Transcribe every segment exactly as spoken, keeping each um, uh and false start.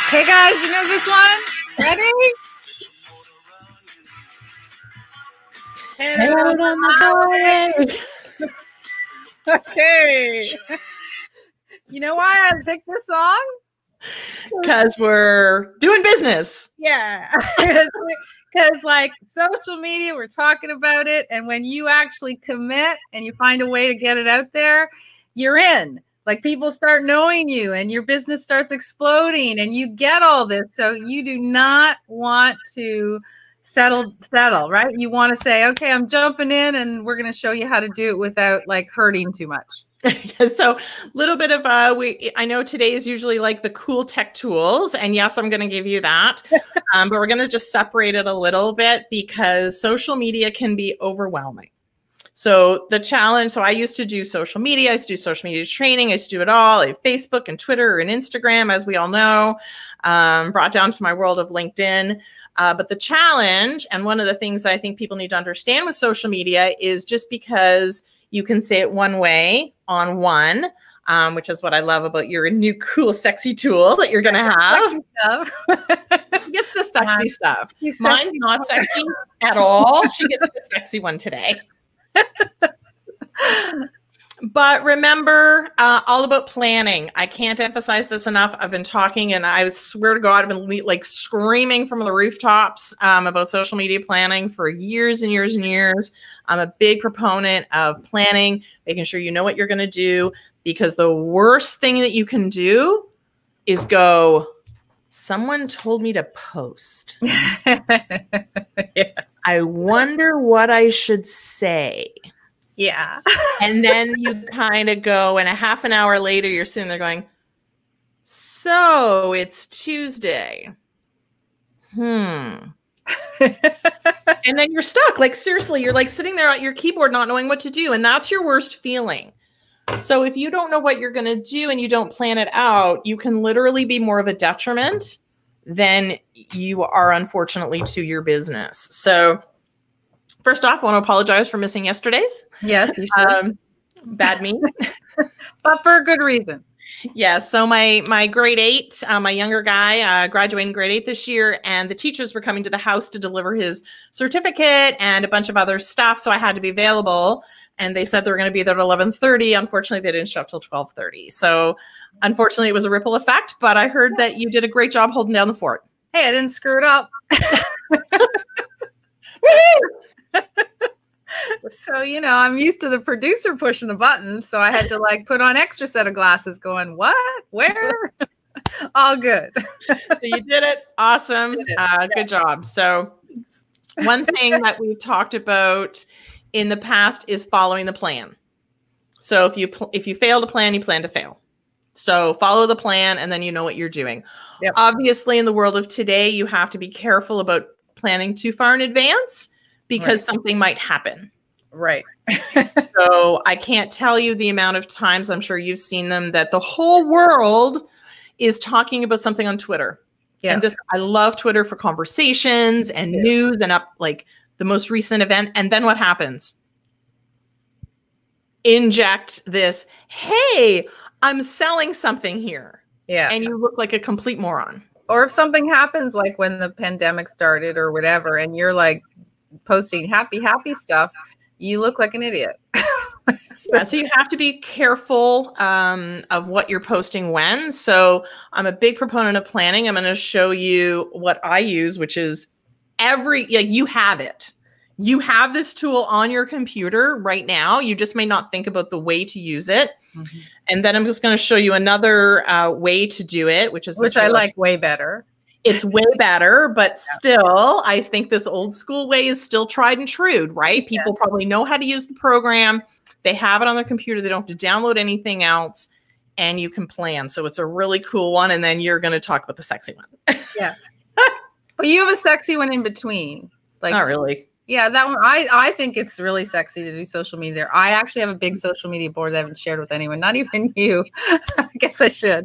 Hey guys, you know this one? Ready? Head Head out on the highway. Okay. You know why I picked this song? Because we're doing business. Yeah. Because like social media, we're talking about it. And when you actually commit and you find a way to get it out there, you're in. Like people start knowing you and your business starts exploding and you get all this. So you do not want to settle, settle, right? You want to say, okay, I'm jumping in and we're going to show you how to do it without like hurting too much. So a little bit of uh we I know today is usually like the cool tech tools, and yes, I'm going to give you that. Um, but we're going to just separate it a little bit because social media can be overwhelming. So the challenge, so I used to do social media, I used to do social media training, I used to do it all, I have Facebook and Twitter and Instagram, as we all know, um, brought down to my world of LinkedIn. Uh, but the challenge, and one of the things that I think people need to understand with social media is just because you can say it one way on one, um, which is what I love about your new cool, sexy tool that you're going to have. She gets the sexy yeah. stuff. Sexy. Mine's not sexy at all. She gets the sexy one today. But remember, uh, all about planning. I can't emphasize this enough. I've been talking, and I swear to God, I've been like screaming from the rooftops um, about social media planning for years and years and years. I'm a big proponent of planning, making sure you know what you're going to do, because the worst thing that you can do is go, someone told me to post. Yeah. I wonder what I should say. Yeah. And then you kind of go, and a half an hour later, you're sitting there going, so it's Tuesday. Hmm. And then you're stuck. Like, seriously, you're like sitting there at your keyboard not knowing what to do. And that's your worst feeling. So if you don't know what you're going to do and you don't plan it out, you can literally be more of a detriment than you are, unfortunately, to your business. So first off, I want to apologize for missing yesterday's. Yes, you should. Um, bad me. But for a good reason. Yeah. So my my grade eight, uh, my younger guy, uh, graduating grade eight this year, and the teachers were coming to the house to deliver his certificate and a bunch of other stuff. So I had to be available, and they said they were going to be there at eleven thirty. Unfortunately, they didn't show up till twelve thirty. So unfortunately, it was a ripple effect. But I heard that you did a great job holding down the fort. Hey, I didn't screw it up. So, you know, I'm used to the producer pushing the buttons. So I had to like put on extra set of glasses going, what? Where? All good. So you did it. Awesome. Did it. Uh, Yeah. Good job. So one thing that we've talked about in the past is following the plan. So if you, pl- if you fail to plan, you plan to fail. So follow the plan and then you know what you're doing. Yep. Obviously, in the world of today, you have to be careful about planning too far in advance because Right. something might happen. Right. So I can't tell you the amount of times, I'm sure you've seen them, that the whole world is talking about something on Twitter. Yeah. And this, I love Twitter for conversations and Yeah. news and up like the most recent event. And then what happens? Inject this, hey, I'm selling something here. Yeah. And you look like a complete moron. Or if something happens, like when the pandemic started or whatever, and you're like posting happy, happy stuff, you look like an idiot. So, yeah, so you have to be careful um, of what you're posting when. So I'm a big proponent of planning. I'm going to show you what I use, which is every, yeah, you have it. You have this tool on your computer right now. You just may not think about the way to use it. Mm-hmm. And then I'm just going to show you another uh, way to do it, which is which I like way better. It's way better, but still, I think this old school way is still tried and true, right? People yeah. probably know how to use the program. They have it on their computer. They don't have to download anything else, and you can plan. So it's a really cool one. And then you're going to talk about the sexy one. Yeah. But you have a sexy one in between. Like, not really. Yeah, that one. I, I think it's really sexy to do social media there. I actually have a big social media board that I haven't shared with anyone, not even you. I guess I should.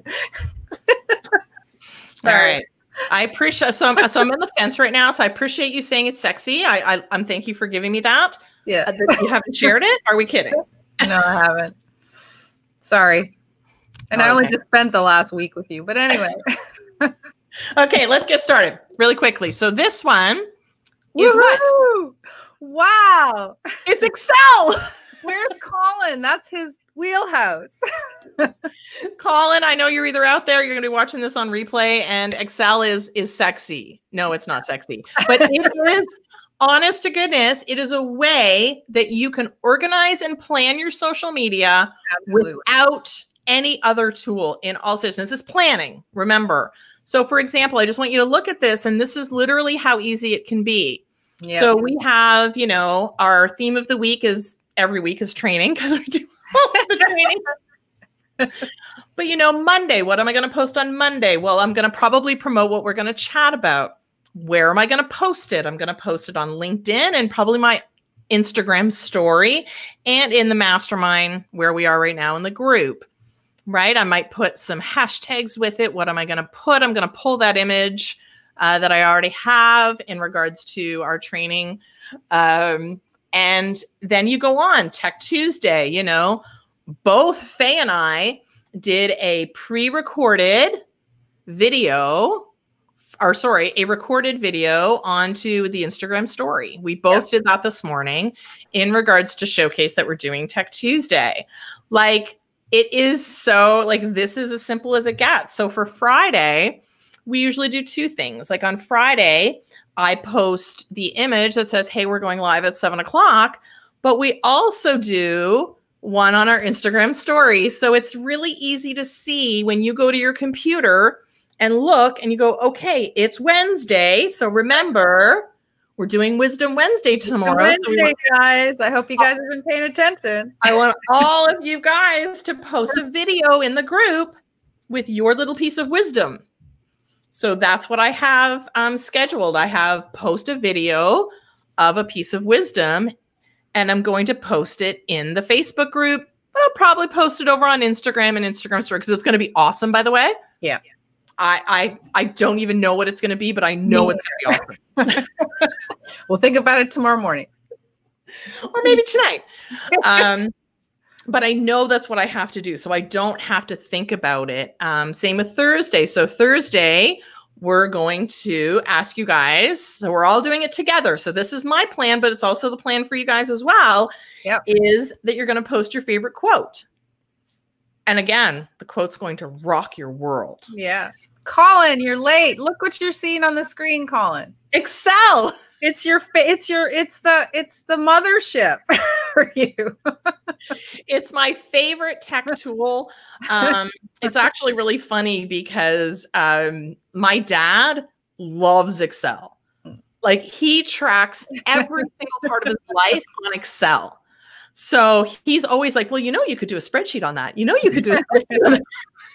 All right. I appreciate, so I'm, so I'm in the fence right now. So I appreciate you saying it's sexy. I, I, I'm thank you for giving me that. Yeah. Uh, that you haven't shared it. Are we kidding? No, I haven't. Sorry. And Oh, I only okay. just spent the last week with you, but anyway. Okay, let's get started really quickly. So this one is Woo-hoo! What? Wow. It's Excel. Where's Colin? That's his wheelhouse. Colin, I know you're either out there, you're going to be watching this on replay, and Excel is is sexy. No, it's not sexy, but it is, honest to goodness, it is a way that you can organize and plan your social media Absolutely. Without any other tool in all systems. This is planning, remember. So for example, I just want you to look at this, and this is literally how easy it can be. Yep. So we have, you know, our theme of the week is every week is training because we do all of the training. But, you know, Monday, what am I going to post on Monday? Well, I'm going to probably promote what we're going to chat about. Where am I going to post it? I'm going to post it on LinkedIn and probably my Instagram story and in the mastermind where we are right now in the group. Right? I might put some hashtags with it. What am I going to put? I'm going to pull that image uh, that I already have in regards to our training. Um, and then you go on Tech Tuesday, you know, both Faye and I did a pre-recorded video or sorry, a recorded video onto the Instagram story. We both yep. did that this morning in regards to showcase that we're doing Tech Tuesday. Like, it is so like, this is as simple as it gets. So for Friday, we usually do two things. Like on Friday, I post the image that says, hey, we're going live at seven o'clock, but we also do one on our Instagram story. So it's really easy to see when you go to your computer and look and you go, okay, it's Wednesday. So remember, we're doing Wisdom Wednesday tomorrow. Wednesday, so we want, guys. I hope you guys have been paying attention. I want all of you guys to post a video in the group with your little piece of wisdom. So that's what I have um, scheduled. I have post a video of a piece of wisdom, and I'm going to post it in the Facebook group, but I'll probably post it over on Instagram and Instagram story because it's going to be awesome, by the way. Yeah. I, I I don't even know what it's going to be, but I know it's going to be awesome. We'll think about it tomorrow morning. Or maybe tonight. Um, but I know that's what I have to do. So I don't have to think about it. Um, same with Thursday. So Thursday, we're going to ask you guys. So we're all doing it together. So this is my plan, but it's also the plan for you guys as well. Yep. Is that you're going to post your favorite quote. And again, the quote's going to rock your world. Yeah. Colin, you're late. Look what you're seeing on the screen, Colin. Excel. It's your it's your it's the it's the mothership for you. It's my favorite tech tool. Um, it's actually really funny because um, my dad loves Excel. Like he tracks every single part of his life on Excel. So he's always like, well, you know, you could do a spreadsheet on that. You know, you could do a spreadsheet on that.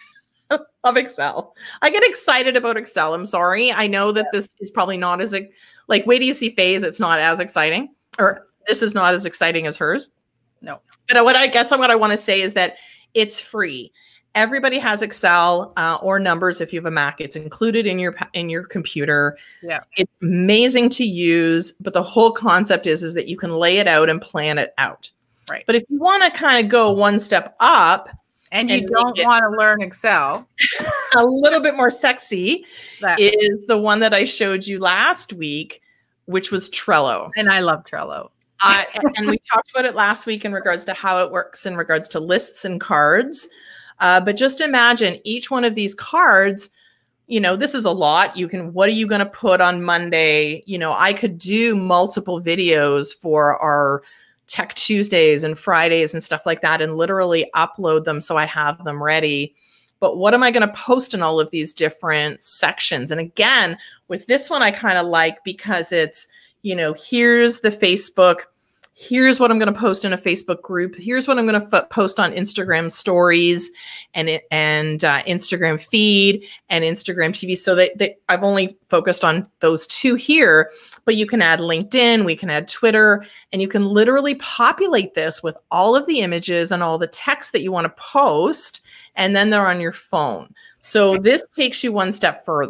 I love Excel. I get excited about Excel. I'm sorry. I know that this is probably not as, like, wait till you see Faye's. It's not as exciting. Or this is not as exciting as hers. No. But what I guess what I want to say is that it's free. Everybody has Excel uh, or Numbers if you have a Mac. It's included in your in your computer. Yeah. It's amazing to use. But the whole concept is, is that you can lay it out and plan it out. Right. But if you want to kind of go one step up and you and don't want to learn Excel, a little bit more sexy that. is the one that I showed you last week, which was Trello. And I love Trello. uh, and we talked about it last week in regards to how it works in regards to lists and cards. Uh, but just imagine each one of these cards, you know, this is a lot. You can, what are you going to put on Monday? You know, I could do multiple videos for our Tech Tuesdays and Fridays and stuff like that and literally upload them so I have them ready. But what am I going to post in all of these different sections? And again, with this one, I kind of like because it's, you know, here's the Facebook, here's what I'm going to post in a Facebook group. Here's what I'm going to post on Instagram stories and it, and uh, Instagram feed and Instagram T V. So that, that I've only focused on those two here, but you can add LinkedIn, we can add Twitter, and you can literally populate this with all of the images and all the text that you want to post, and then they're on your phone. So this takes you one step further.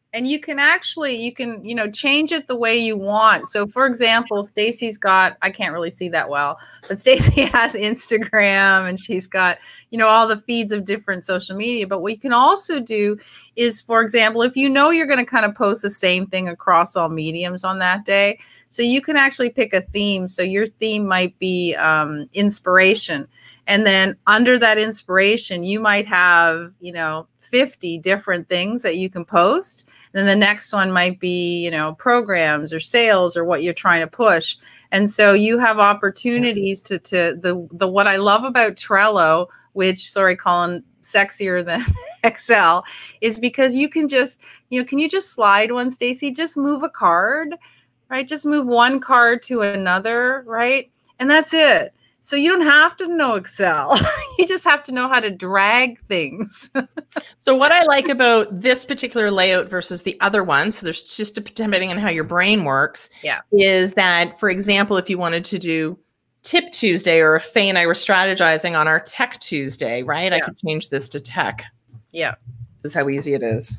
And you can actually, you can, you know, change it the way you want. So for example, Stacy's got, I can't really see that well, but Stacy has Instagram and she's got, you know, all the feeds of different social media. But what you can also do is, for example, if you know you're going to kind of post the same thing across all mediums on that day, so you can actually pick a theme. So your theme might be um, inspiration. And then under that inspiration, you might have, you know, fifty different things that you can post. Then the next one might be, you know, programs or sales or what you're trying to push. And so you have opportunities to, to the, the, what I love about Trello, which, sorry, Colin, sexier than Excel, is because you can just, you know, can you just slide one, Stacy? Just move a card, right? Just move one card to another, right? And that's it. So you don't have to know Excel. You just have to know how to drag things. So what I like about this particular layout versus the other one, so there's just depending on how your brain works, yeah, is that, for example, if you wanted to do Tip Tuesday, or if Faye and I were strategizing on our Tech Tuesday, right? Yeah. I could change this to Tech. Yeah. This is how easy it is.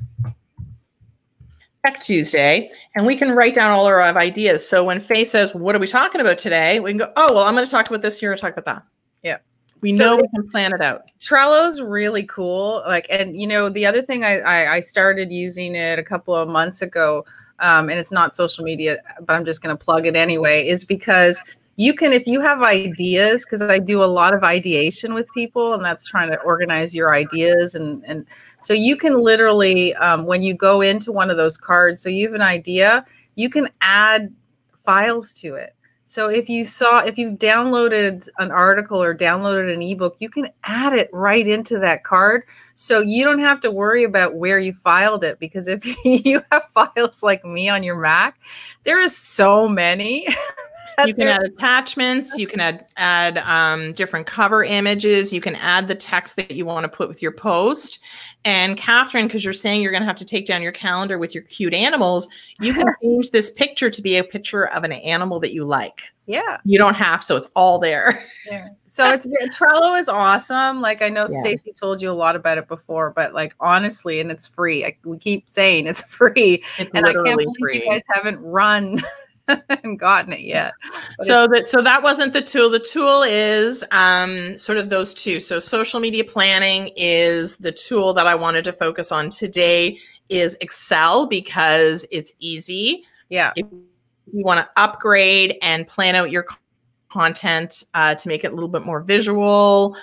Tech Tuesday, and we can write down all our ideas. So when Faye says, what are we talking about today? We can go, oh, well, I'm going to talk about this here and talk about that. Yeah. We so know we can plan it out. Trello's really cool. Like, and you know, the other thing I, I, I started using it a couple of months ago, um, and it's not social media, but I'm just going to plug it anyway, is because you can, if you have ideas, because I do a lot of ideation with people, and that's trying to organize your ideas. And, and so you can literally, um, when you go into one of those cards, so you have an idea, you can add files to it. So if you saw, if you've downloaded an article or downloaded an ebook, you can add it right into that card. So you don't have to worry about where you filed it, because if you have files like me on your Mac, there is so many. You can add attachments. You can add add um, different cover images. You can add the text that you want to put with your post. And Catherine, because you're saying you're going to have to take down your calendar with your cute animals, you can change this picture to be a picture of an animal that you like. Yeah. You don't have, so it's all there. Yeah. So it's Trello is awesome. Like, I know Yeah. Stacy told you a lot about it before, but like, honestly, and it's free. I, we keep saying it's free. It's and I can't literally believe free. you guys haven't run and gotten it yet. But so that so that wasn't the tool. The tool is um, sort of those two. So social media planning is the tool that I wanted to focus on today. Is Excel, because it's easy. Yeah. If you want to upgrade and plan out your content uh, to make it a little bit more visual.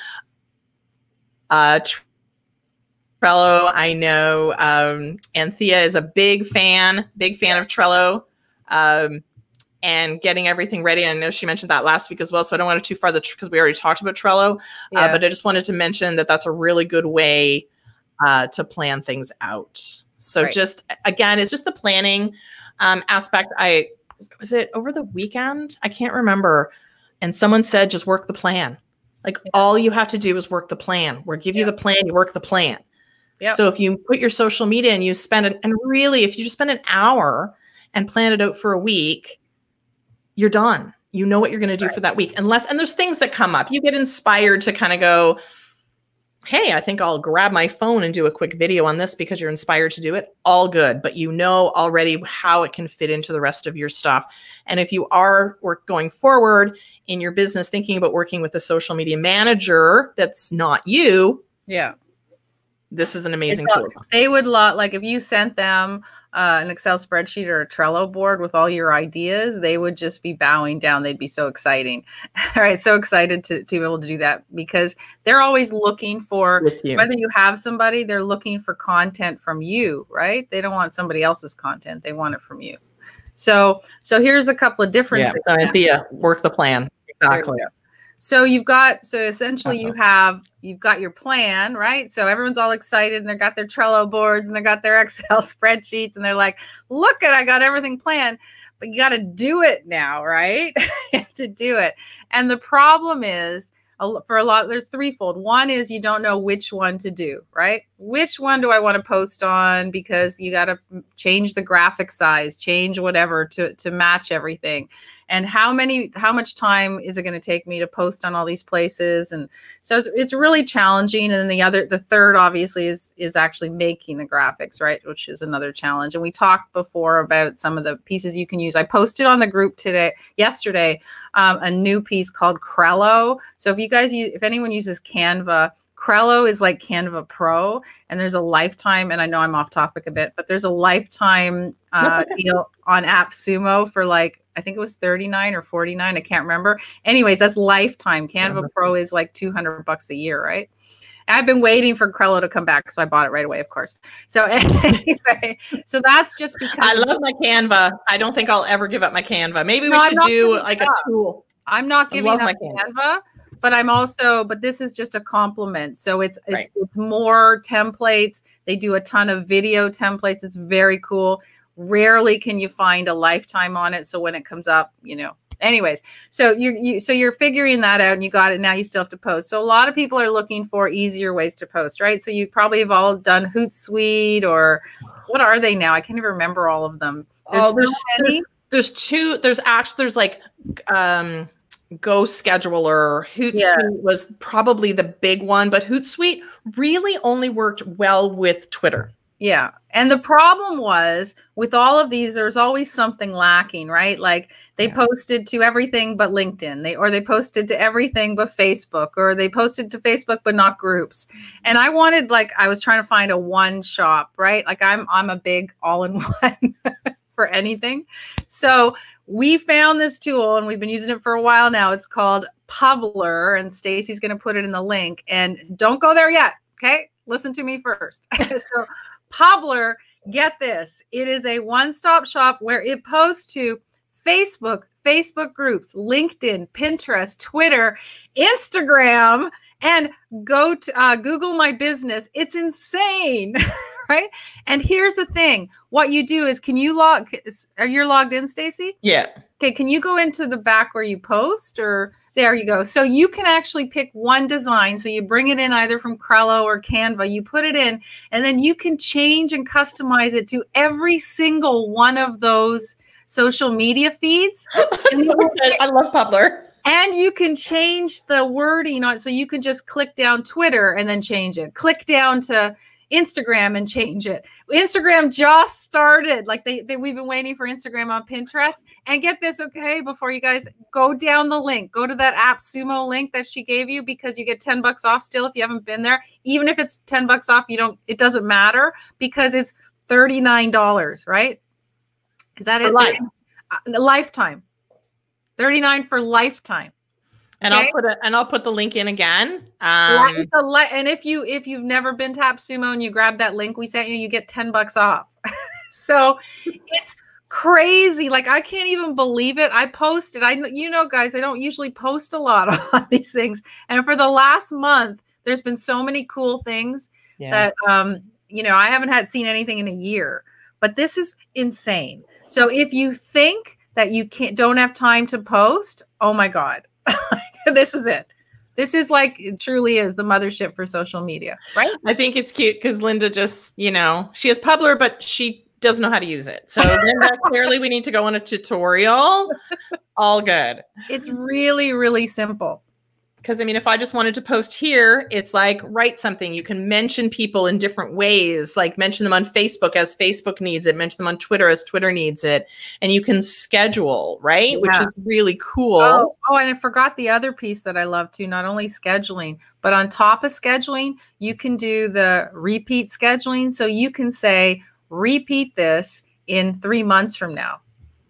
Uh, Trello, I know um, Anthea is a big fan, big fan of Trello. Um, and getting everything ready. I know she mentioned that last week as well, so I don't want to too far because we already talked about Trello, yeah. uh, but I just wanted to mention that that's a really good way uh, to plan things out. So right. just, again, it's just the planning um, aspect. I, was it over the weekend? I can't remember. And someone said, just work the plan. Like yeah. all you have to do is work the plan. We'll give you yeah. the plan, you work the plan. Yep. So if you put your social media and you spend it, and really, if you just spend an hour and plan it out for a week, you're done. You know what you're going to do right. for that week. Unless, and there's things that come up. You get inspired to kind of go, hey, I think I'll grab my phone and do a quick video on this because you're inspired to do it. All good. But you know already how it can fit into the rest of your stuff. And if you are work going forward in your business, thinking about working with a social media manager that's not you. Yeah. This is an amazing it's, tool. They would love, like if you sent them uh, an Excel spreadsheet or a Trello board with all your ideas, they would just be bowing down. They'd be so exciting. All right. So excited to, to be able to do that, because they're always looking for, you. whether you have somebody, they're looking for content from you, right? They don't want somebody else's content. They want it from you. So, so here's a couple of differences. Yeah, so Anthea, work the plan. Exactly. So you've got, so essentially you have, you've got your plan, right? So everyone's all excited and they've got their Trello boards and they've got their Excel spreadsheets and they're like, look at, I got everything planned, but you got to do it now, right? You have to do it. And the problem is for a lot, there's threefold. One is you don't know which one to do, right? Which one do I want to post on? Because you got to change the graphic size, change whatever to, to match everything. and how many, how much time is it going to take me to post on all these places? And so it's, it's really challenging. And then the other, the third obviously is, is actually making the graphics, right? Which is another challenge. And we talked before about some of the pieces you can use. I posted on the group today, yesterday, um, a new piece called Crello. So if you guys use, if anyone uses Canva, Crello is like Canva Pro, and there's a lifetime, and I know I'm off topic a bit, but there's a lifetime uh, deal on AppSumo for like, I think it was thirty-nine or forty-nine. I can't remember. Anyways, that's lifetime. Canva uh-huh. Pro is like two hundred bucks a year, right? I've been waiting for Crello to come back, so I bought it right away, of course. So anyway, so that's just because I love my Canva. I don't think I'll ever give up my Canva. Maybe no, we should do like up. a tool. I'm not giving up my Canva. Canva. But I'm also, but this is just a compliment. So it's, it's, right. it's more templates. They do a ton of video templates. It's very cool. Rarely can you find a lifetime on it. So when it comes up, you know, anyways, so you, you, so you're figuring that out and you got it. Now you still have to post. So a lot of people are looking for easier ways to post, right? So you probably have all done Hootsuite, or what are they now? I can't even remember all of them. There's oh, there's, so many. There's two, there's actually, there's like, um, Go Scheduler. Hootsuite yeah. was probably the big one, but Hootsuite really only worked well with Twitter. Yeah. And the problem was with all of these, there's always something lacking, right? Like they yeah. posted to everything but LinkedIn, they or they posted to everything but Facebook, or they posted to Facebook but not groups. And I wanted, like, I was trying to find a one shop, right? Like I'm I'm a big all-in-one for anything. So we found this tool and we've been using it for a while now. It's called Publer, and Stacy's going to put it in the link. And don't go there yet. Okay. Listen to me first. So Publer, get this. It is a one-stop shop where it posts to Facebook, Facebook groups, LinkedIn, Pinterest, Twitter, Instagram, and go to uh, Google My Business. It's insane. Right. And here's the thing. What you do is, can you log, are you logged in, Stacy? Yeah. Okay. Can you go into the back where you post, or there you go. So you can actually pick one design. So you bring it in either from Crello or Canva, you put it in, and then you can change and customize it to every single one of those social media feeds. I love Publer. And you can change the wording on, so you can just click down Twitter and then change it. Click down to Instagram and change it. Instagram just started, like they, they we've been waiting for Instagram on Pinterest. And get this, okay, before you guys go down the link, go to that AppSumo link that she gave you, because you get ten bucks off still if you haven't been there. Even if it's ten bucks off, you don't, it doesn't matter, because it's thirty-nine dollars, right? Is that it? Life. Uh, lifetime. thirty-nine for lifetime. And okay. I'll put it, and I'll put the link in again. Um, and if you if you've never been to AppSumo and you grab that link we sent you, you get ten bucks off. So it's crazy. Like I can't even believe it. I posted. I you know, guys, I don't usually post a lot on these things, and for the last month, there's been so many cool things yeah. that um you know I haven't had seen anything in a year. But this is insane. So if you think that you can't don't have time to post, oh my God. This is it. This is like, it truly is the mothership for social media, right? I think it's cute because Linda just, you know, she has Publer, but she doesn't know how to use it. So Linda, clearly we need to go on a tutorial. All good. It's really, really simple. Because I mean, if I just wanted to post here, it's like write something. You can mention people in different ways, like mention them on Facebook as Facebook needs it, mention them on Twitter as Twitter needs it. And you can schedule, right? Yeah. Which is really cool. Oh, oh, and I forgot the other piece that I love too, not only scheduling, but on top of scheduling, you can do the repeat scheduling. So you can say, repeat this in three months from now.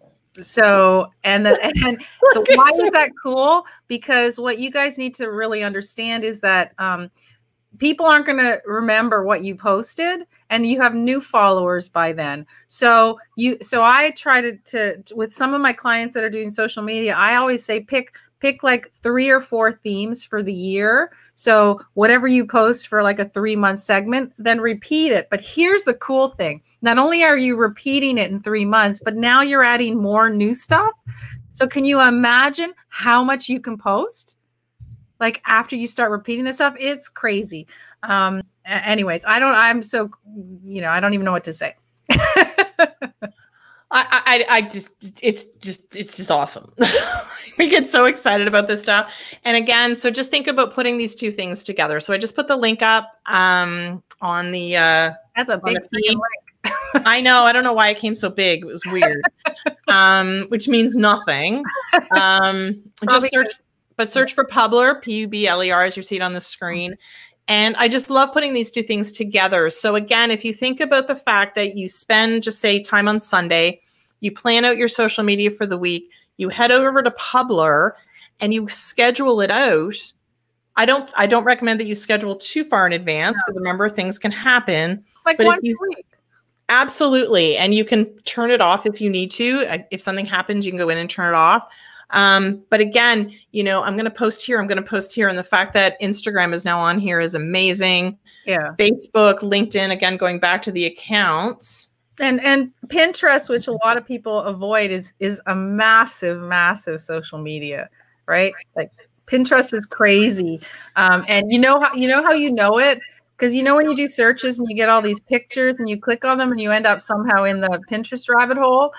So, and the, and the, why is that cool? Because what you guys need to really understand is that um, people aren't going to remember what you posted, and you have new followers by then. So you, so I try to, to, with some of my clients that are doing social media, I always say, pick, pick like three or four themes for the year. So whatever you post for like a three month segment, then repeat it. But here's the cool thing. Not only are you repeating it in three months, but now you're adding more new stuff. So can you imagine how much you can post? Like after you start repeating this stuff, it's crazy. Um, anyways, I don't, I'm so, you know, I don't even know what to say. I, I, I just, it's just, it's just awesome. We get so excited about this stuff. And again, so just think about putting these two things together. So I just put the link up um, on the, uh, that's a big feed. Link. I know. I don't know why it came so big. It was weird, um, which means nothing. Um, just search, but search for Publer, P U B L E R, as you see it on the screen. And I just love putting these two things together. So again, if you think about the fact that you spend, just say, time on Sunday, you plan out your social media for the week, you head over to Publer and you schedule it out. I don't I don't recommend that you schedule too far in advance because no. remember, things can happen. It's like but one you, week. Absolutely. And you can turn it off if you need to. If something happens, you can go in and turn it off. Um, but again, you know, I'm going to post here, I'm going to post here. And the fact that Instagram is now on here is amazing. Yeah. Facebook, LinkedIn, again, going back to the accounts. And, and Pinterest, which a lot of people avoid, is, is a massive, massive social media, right? Like Pinterest is crazy. Um, and you know how, you know how you know it? Because you know when you do searches and you get all these pictures and you click on them and you end up somehow in the Pinterest rabbit hole.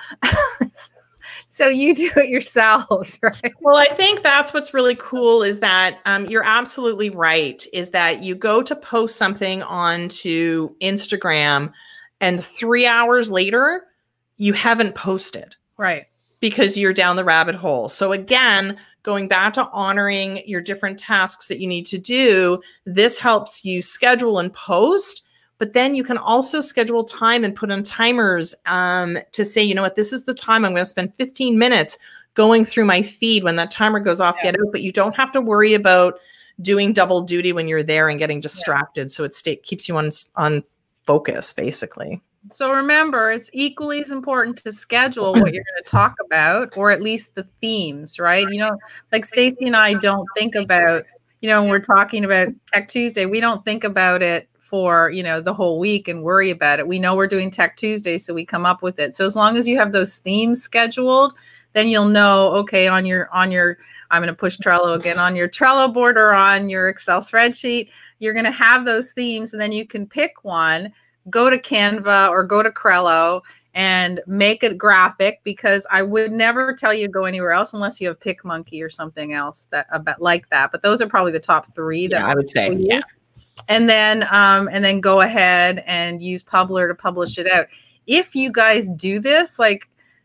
So you do it yourselves, right? Well, I think that's what's really cool is that um, you're absolutely right, is that you go to post something onto Instagram and three hours later, you haven't posted. Right. Because you're down the rabbit hole. So again, going back to honoring your different tasks that you need to do, this helps you schedule and post. But then you can also schedule time and put on timers um, to say, you know what, this is the time I'm going to spend fifteen minutes going through my feed. When that timer goes off, yeah. get out. But you don't have to worry about doing double duty when you're there and getting distracted. Yeah. So it stay, keeps you on, on focus, basically. So remember, it's equally as important to schedule what you're going to talk about, or at least the themes, right? You know, like Stacey and I don't think about, you know, when we're talking about Tech Tuesday, we don't think about it for, you know, the whole week and worry about it. We know we're doing Tech Tuesday, so we come up with it. So as long as you have those themes scheduled, then you'll know, okay, on your, on your, I'm going to push Trello again, on your Trello board or on your Excel spreadsheet, you're going to have those themes, and then you can pick one, go to Canva or go to Trello and make a graphic, because I would never tell you to go anywhere else unless you have PicMonkey or something else that about like that. But those are probably the top three that yeah, I would say. Yeah. Use. And then, um, and then go ahead and use Publer to publish it out. If you guys do this, like,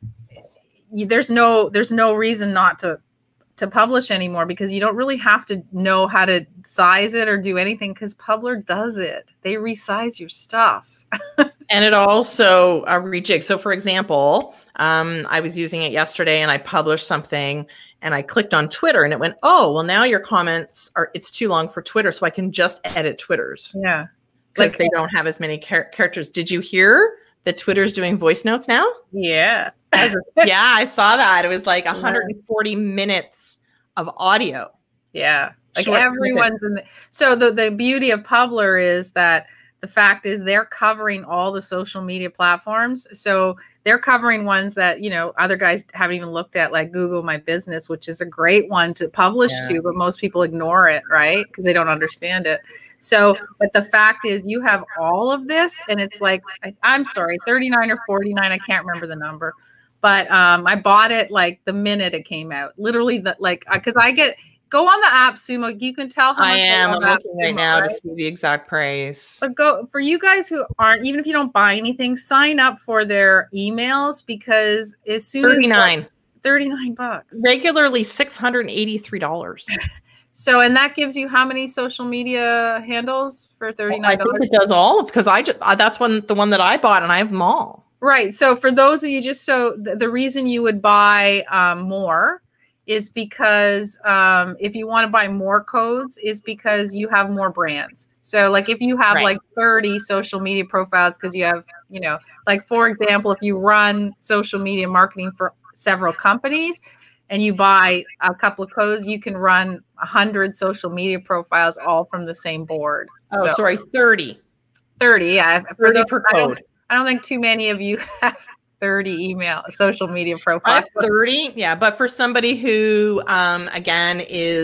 you, there's no, there's no reason not to, to publish anymore, because you don't really have to know how to size it or do anything, because Publer does it. They resize your stuff. And it also uh, rejigs. So for example, um, I was using it yesterday and I published something and I clicked on Twitter and it went, oh, well, now your comments are, it's too long for Twitter. So I can just edit Twitter's. Yeah. Because like, they don't have as many char characters. Did you hear that Twitter's doing voice notes now? Yeah. As a, yeah, I saw that. It was like one hundred forty minutes of audio. Yeah. Like Short everyone's in the, so the, the beauty of Publer is that the fact is they're covering all the social media platforms. So they're covering ones that, you know, other guys haven't even looked at, like Google My Business, which is a great one to publish yeah. to, but most people ignore it, right? Because they don't understand it. So, but the fact is you have all of this, and it's like, I, I'm sorry, thirty-nine or forty-nine, I can't remember the number. But um, I bought it like the minute it came out, literally the, like, because I get, go on the app, Sumo. You can tell how much I am. I'm looking Sumo, right now right? to see the exact price. But go for you guys who aren't, even if you don't buy anything, sign up for their emails, because as soon thirty-nine. as thirty-nine bucks, regularly six hundred eighty-three dollars. So, and that gives you how many social media handles for thirty-nine dollars? Well, I think it does all, because I just, uh, that's one, the one that I bought, and I have them all. Right. So for those of you, just so the, the reason you would buy um, more is because um, if you want to buy more codes is because you have more brands. So like if you have right. like thirty social media profiles, because you have, you know, like for example, if you run social media marketing for several companies and you buy a couple of codes, you can run a hundred social media profiles all from the same board. Oh, so, sorry, thirty. thirty, yeah. For thirty those, per code. I don't think too many of you have thirty email social media profiles. I have thirty, yeah. But for somebody who, um, again, is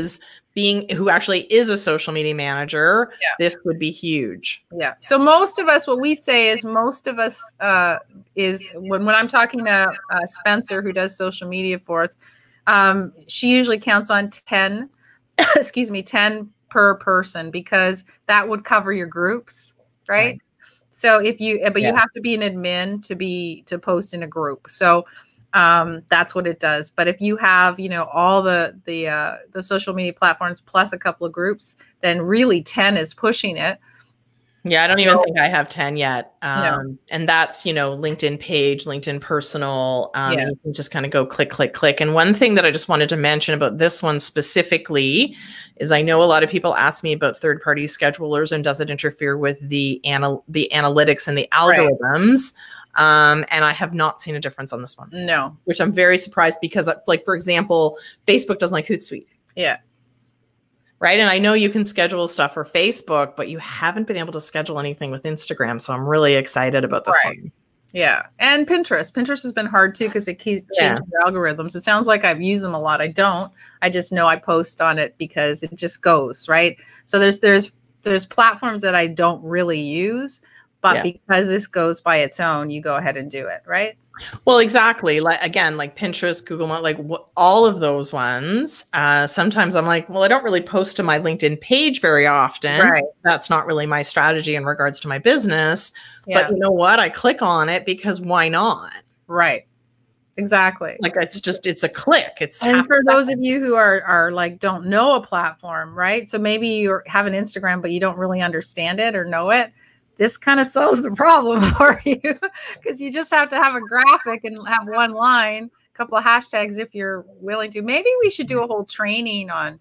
being who actually is a social media manager, yeah. this would be huge. Yeah. So most of us, what we say is most of us uh, is when, when I'm talking to uh, Spencer, who does social media for us, um, she usually counts on ten, excuse me, ten per person, because that would cover your groups, right? right. So if you, but yeah. you have to be an admin to be, to post in a group. So um, that's what it does. But if you have, you know, all the, the, uh, the social media platforms plus a couple of groups, then really ten is pushing it. Yeah, I don't even so, think I have ten yet. Um, yeah. And that's, you know, LinkedIn page, LinkedIn personal. Um, yeah. and you can just kind of go click, click, click. And one thing that I just wanted to mention about this one specifically is I know a lot of people ask me about third-party schedulers and does it interfere with the, anal the analytics and the algorithms. Right. Um, and I have not seen a difference on this one. No. Which I'm very surprised because, like, for example, Facebook doesn't like Hootsuite. Yeah. Right. And I know you can schedule stuff for Facebook, but you haven't been able to schedule anything with Instagram. So I'm really excited about this right. one. Yeah. And Pinterest. Pinterest has been hard too, because it keeps changing yeah. their algorithms. It sounds like I've used them a lot. I don't. I just know I post on it because it just goes, right? So there's there's there's platforms that I don't really use, but yeah. because this goes by its own, you go ahead and do it, right? Well, exactly. Like, again, like Pinterest, Google, like wh- all of those ones. Uh, sometimes I'm like, well, I don't really post to my LinkedIn page very often. Right. That's not really my strategy in regards to my business. Yeah. But you know what? I click on it because why not? Right. Exactly. Like it's just, it's a click. It's and for those of you who are, are like, don't know a platform, right? So maybe you have an Instagram, but you don't really understand it or know it. This kind of solves the problem for you, because you just have to have a graphic and have one line, a couple of hashtags if you're willing to. Maybe we should do a whole training on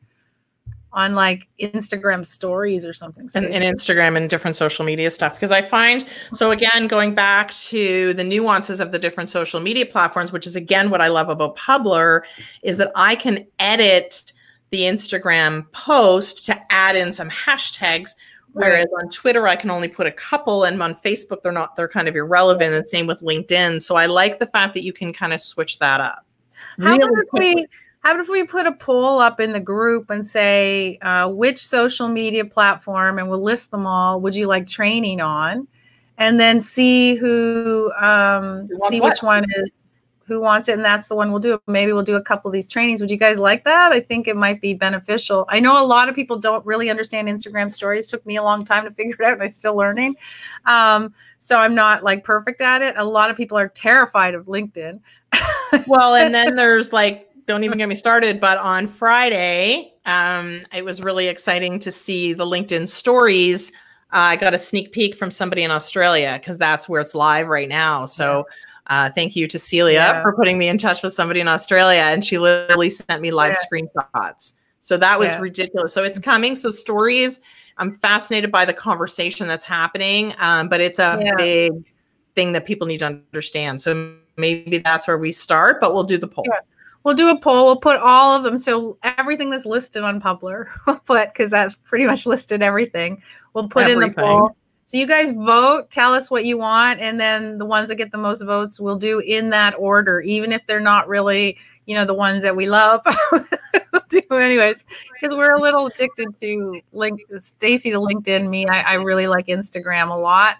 on like Instagram stories or something. And, and Instagram and different social media stuff. Because I find, so again, going back to the nuances of the different social media platforms, which is again what I love about Publer, is that I can edit the Instagram post to add in some hashtags. Whereas right. on Twitter, I can only put a couple, and on Facebook, they're not, they're kind of irrelevant. And same with LinkedIn. So I like the fact that you can kind of switch that up. How really about if we, how about if we put a poll up in the group and say, uh, which social media platform, and we'll list them all, would you like training on? And then see who, um, see what? which one is, who wants it, and that's the one we'll do. Maybe we'll do a couple of these trainings. Would you guys like that? I think it might be beneficial. I know a lot of people don't really understand Instagram stories. It took me a long time to figure it out, and I'm still learning. Um, so I'm not like perfect at it. A lot of people are terrified of LinkedIn. Well, and then there's like, don't even get me started, but on Friday, um, it was really exciting to see the LinkedIn stories. Uh, I got a sneak peek from somebody in Australia, because that's where it's live right now. So yeah. Uh, thank you to Celia yeah. for putting me in touch with somebody in Australia. And she literally sent me live yeah. screenshots. So that was yeah. ridiculous. So it's coming. So stories, I'm fascinated by the conversation that's happening. Um, but it's a yeah. big thing that people need to understand. So maybe that's where we start, but we'll do the poll. Yeah. We'll do a poll. We'll put all of them. So everything that's listed on Publer, we'll put, because that's pretty much listed everything. We'll put everything. in the poll. So you guys vote, tell us what you want, and then the ones that get the most votes we'll do in that order, even if they're not really, you know, the ones that we love. We'll do anyways, because we're a little addicted to link Stacy to LinkedIn. Me, I, I really like Instagram a lot.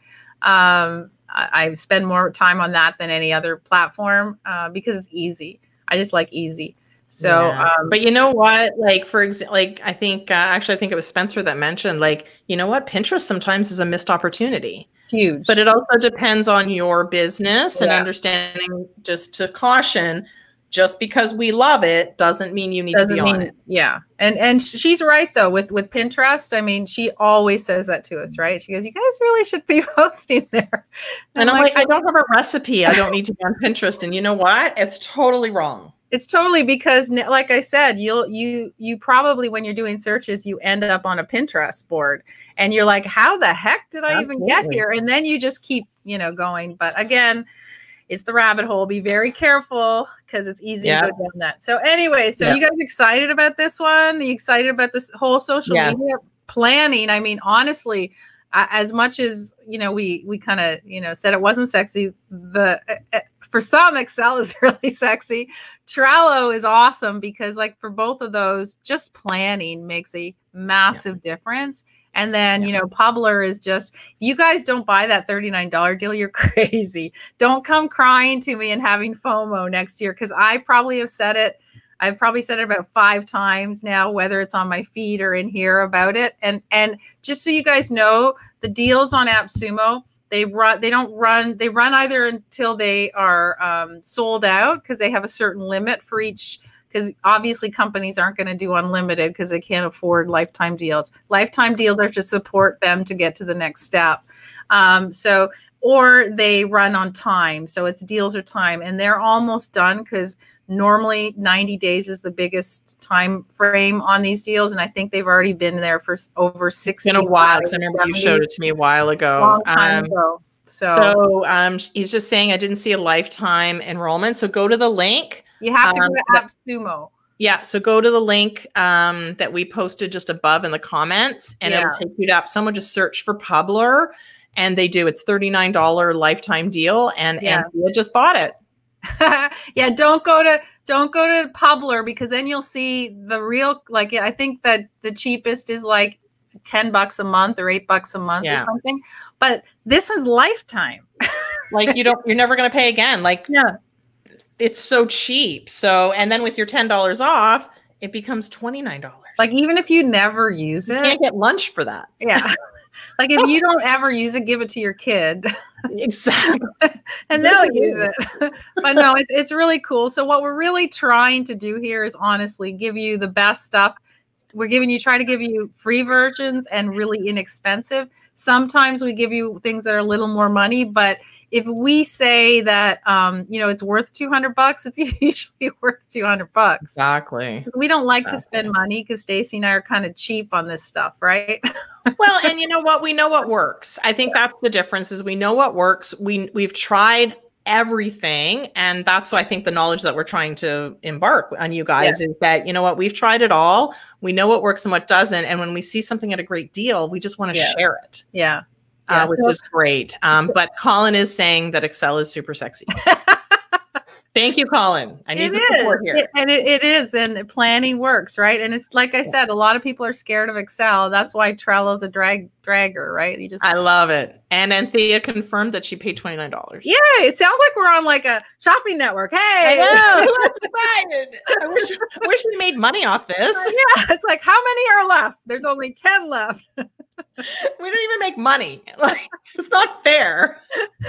Um, I, I spend more time on that than any other platform uh, because it's easy. I just like easy. So, yeah. um, but you know what, like, for example, like, I think, uh, actually, I think it was Spencer that mentioned, like, you know what, Pinterest sometimes is a missed opportunity. Huge. But it also depends on your business yeah. and understanding, just to caution, just because we love it doesn't mean you need doesn't to be mean, on it. Yeah. And, and she's right though, with, with Pinterest. I mean, she always says that to us, right? She goes, you guys really should be posting there. And, and I'm like, like, I don't have a recipe. I don't need to be on Pinterest. And you know what? It's totally wrong. It's totally, because like I said, you'll, you, you probably, when you're doing searches, you end up on a Pinterest board and you're like, how the heck did I Absolutely. even get here? And then you just keep, you know, going. But again, it's the rabbit hole. Be very careful, because it's easy yeah. to go down that. So anyway, so yeah. you guys excited about this one? Are you excited about this whole social yeah. media planning? I mean, honestly, uh, as much as, you know, we, we kind of, you know, said it wasn't sexy, the uh, for some, Excel is really sexy. Trello is awesome because like for both of those, just planning makes a massive yeah. difference. And then, yeah. you know, Publer is just, you guys don't buy that thirty-nine dollar deal, you're crazy. Don't come crying to me and having FOMO next year, because I probably have said it. I've probably said it about five times now, whether it's on my feed or in here about it. And and just so you guys know, the deals on AppSumo, they run, they don't run, they run either until they are um, sold out, because they have a certain limit for each, because obviously companies aren't going to do unlimited because they can't afford lifetime deals. Lifetime deals are to support them to get to the next step. Um, so, or they run on time. So it's deals or time, and they're almost done, because normally ninety days is the biggest time frame on these deals. And I think they've already been there for over six. It's been a while, because I remember you showed it to me a while ago. Long time um, ago. So, so um, he's just saying, I didn't see a lifetime enrollment. So go to the link. You have to um, go to AppSumo. Yeah. So go to the link um, that we posted just above in the comments, and yeah. it'll take you to AppSumo. Just search for Publer, and they do. It's thirty-nine dollar lifetime deal, and yeah. Anthea just bought it. Yeah, don't go to don't go to Publer, because then you'll see the real, like, I think that the cheapest is like ten bucks a month or eight bucks a month yeah. or something. But this is lifetime. Like you don't, you're never going to pay again. Like, yeah, it's so cheap. So, and then with your ten dollars off, it becomes twenty-nine dollars. Like, even if you never use it, you can't get lunch for that. Yeah. Like, if you don't ever use it, give it to your kid. Exactly. And they'll use it. But no, it, it's really cool. So what we're really trying to do here is honestly give you the best stuff. We're giving you, try to give you free versions and really inexpensive. Sometimes we give you things that are a little more money, but if we say that, um, you know, it's worth two hundred bucks, it's usually worth two hundred bucks. Exactly. We don't like exactly. to spend money, because Stacy and I are kind of cheap on this stuff, right? Well, and you know what? We know what works. I think that's the difference, is we know what works. We, we've tried everything. And that's, I think, the knowledge that we're trying to embark on you guys, yeah. is that, you know what, we've tried it all. We know what works and what doesn't. And when we see something at a great deal, we just want to yeah. share it. Yeah. Uh, which is great. Um, but Colin is saying that Excel is super sexy. Thank you, Colin. I need it the support is. here. It, and it, it is. And planning works, right? And it's like I said, a lot of people are scared of Excel. That's why Trello's a drag dragger, right? You just I love it. And Anthea confirmed that she paid twenty-nine dollars. Yeah, it sounds like we're on like a shopping network. Hey, I know. Let's buy it. I wish, I wish we made money off this. Yeah, it's like, how many are left? There's only ten left. We don't even make money. Like, it's not fair.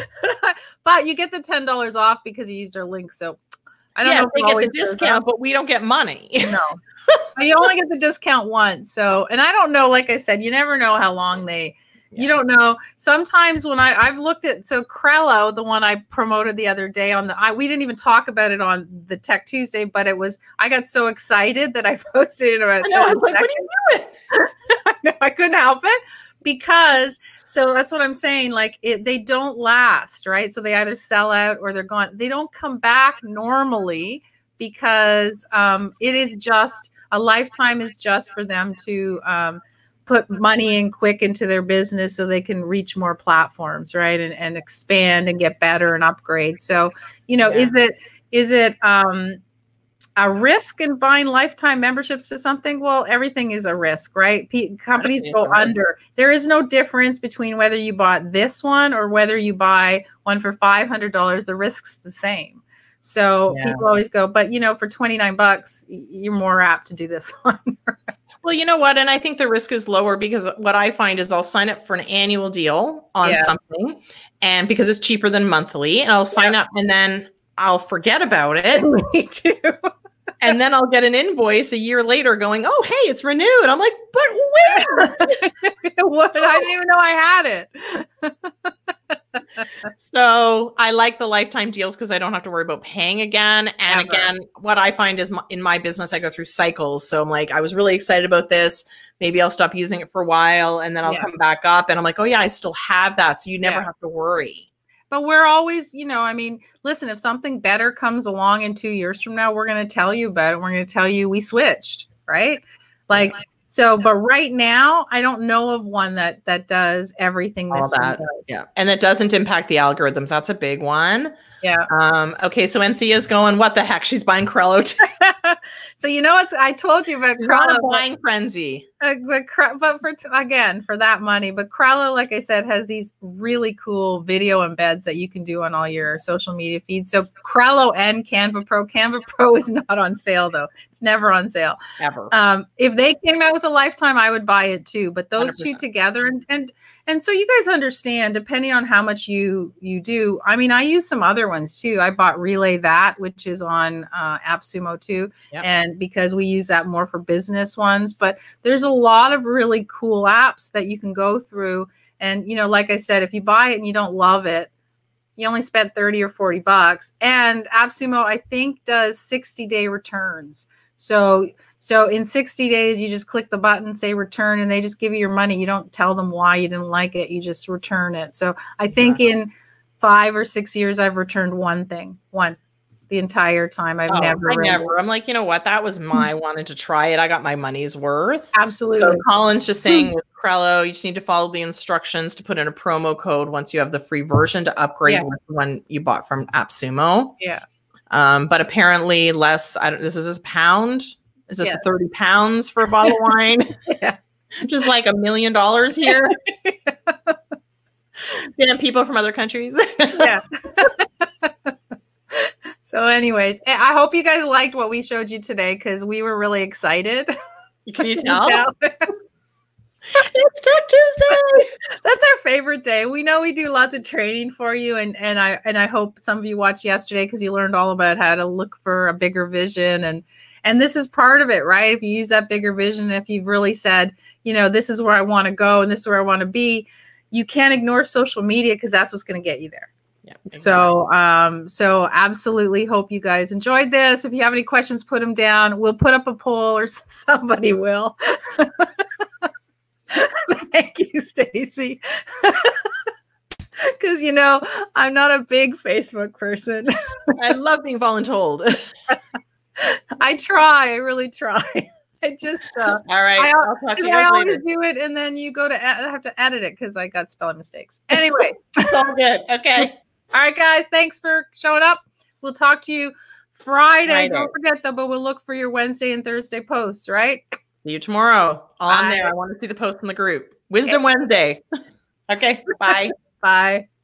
But you get the ten dollars off because you used our link. So I don't yeah, know if they get the discount, but we don't get money. No. You only get the discount once. So, and I don't know, like I said, you never know how long they, yeah. you don't know. Sometimes when I, I've looked at, so Crello, the one I promoted the other day on the, I, we didn't even talk about it on the Tech Tuesday, but it was, I got so excited that I posted it about I know, I was like, what are you doing? I know, I couldn't help it. Because, so that's what I'm saying, like it, they don't last, right? So they either sell out or they're gone. They don't come back normally, because um, it is just, a lifetime is just for them to um, put money in quick into their business so they can reach more platforms, right? And, and expand and get better and upgrade. So, you know, yeah. is it, is it, um, a risk in buying lifetime memberships to something? Well, everything is a risk, right? P companies go under. There is no difference between whether you bought this one or whether you buy one for five hundred dollars. The risk's the same. So yeah. people always go, but you know, for twenty-nine bucks, you're more apt to do this one. Well, you know what? And I think the risk is lower, because what I find is I'll sign up for an annual deal on yeah. something, and because it's cheaper than monthly, and I'll sign yep. up and then I'll forget about it. Me too. And then I'll get an invoice a year later going, oh, hey, it's renewed. I'm like, but where? What? I didn't even know I had it. So I like the lifetime deals because I don't have to worry about paying again. And Ever. again, what I find is my, in my business, I go through cycles. So I'm like, I was really excited about this. Maybe I'll stop using it for a while and then I'll yeah. come back up. And I'm like, oh, yeah, I still have that. So you never yeah. have to worry. But we're always, you know, I mean, listen, if something better comes along in two years from now, we're going to tell you about it. We're going to tell you we switched, right? Like, So, but right now, I don't know of one that that does everything this All one that. does. Yeah. And that doesn't impact the algorithms. That's a big one. Yeah. Um, okay. So Anthea's going, what the heck? She's buying Crello too. So, you know, what's, I told you about She's not Crello. a buying frenzy. Uh, but, Cre- but for, t- again, for that money, but Crello, like I said, has these really cool video embeds that you can do on all your social media feeds. So Crello and Canva Pro. Canva Pro is not on sale though. It's never on sale. Ever. Um, if they came out with a lifetime, I would buy it too. But those one hundred percent. two together, and, and and so you guys understand, depending on how much you you do. I mean, I use some other ones too. I bought Relay That, which is on uh, AppSumo too, Yep. and because we use that more for business ones. But there's a lot of really cool apps that you can go through. And you know, like I said, if you buy it and you don't love it, you only spent thirty or forty bucks. And AppSumo, I think, does sixty day returns. So so in sixty days, you just click the button, say return, and they just give you your money. You don't tell them why you didn't like it. You just return it. So I think Yeah. in five or six years, I've returned one thing, one, the entire time. I've Oh, never. I really- never. I'm like, you know what? That was my wanted to try it. I got my money's worth. Absolutely. So Colin's just saying with Crello, you just need to follow the instructions to put in a promo code once you have the free version to upgrade Yeah. with the one you bought from AppSumo. Yeah. Um, but apparently less. I don't. This is a pound. Is this Yeah. thirty pounds for a bottle of wine? Yeah. Just like a million dollars here. Getting people from other countries. Yeah. So anyways, I I hope you guys liked what we showed you today because we were really excited. Can you tell? Yeah. It's Tech Tuesday. That's our favorite day. We know we do lots of training for you, and and I and I hope some of you watched yesterday because you learned all about how to look for a bigger vision, and and this is part of it, right? If you use that bigger vision, if you've really said, you know, this is where I want to go and this is where I want to be, you can't ignore social media because that's what's going to get you there. Yeah, exactly. So, um, so absolutely hope you guys enjoyed this. If you have any questions, put them down. We'll put up a poll, or somebody will. Thank you, Stacy. Because you know I'm not a big Facebook person. I love being voluntold. I try. I really try. I just. Uh, All right. I, I'll talk to you I guys always later. do it, and then you go to. ed- I have to edit it because I got spelling mistakes. Anyway. It's all good. Okay. All right, guys. Thanks for showing up. We'll talk to you Friday. Friday. Don't forget though, but we'll look for your Wednesday and Thursday posts, right? See you tomorrow on Bye. there. I want to see the post in the group. Wisdom Wednesday. Okay. Bye. Bye.